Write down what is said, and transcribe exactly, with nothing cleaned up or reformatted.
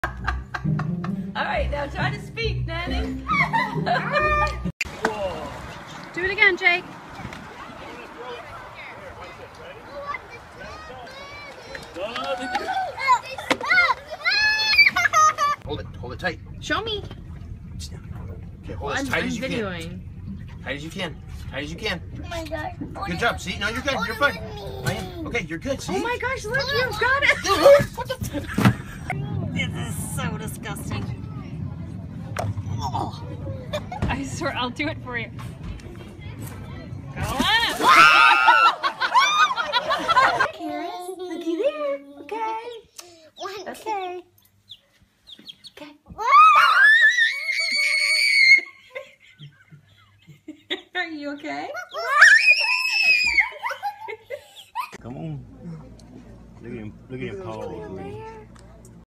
All right, now try to speak, Nanny. Do it again, Jake. Hold it, hold it tight. Show me. Okay, hold Well, it as I'm, tight I'm as you videoing. can. Tight as you can. Tight as you can. Oh my god. Good job. See, no, you're good. You're fine. Okay, you're good. See? Oh my gosh, look, you've got it. What the? This is so disgusting. Oh. I swear, I'll do it for you. Go on. Looky there. Okay. Okay. Okay. Are you okay? Come on. Look at him. Look at him pause, man.